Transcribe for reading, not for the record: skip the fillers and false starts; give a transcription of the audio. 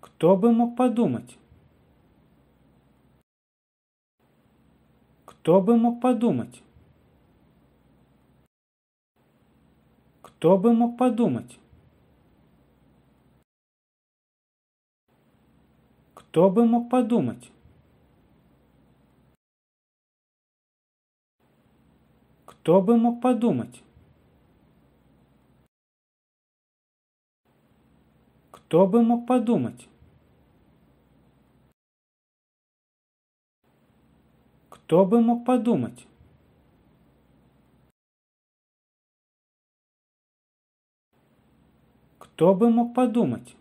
Кто бы мог подумать? Кто бы мог подумать? Кто бы мог подумать? Кто бы мог подумать? Кто бы мог подумать? Кто бы мог подумать? Кто бы мог подумать? Кто бы мог подумать?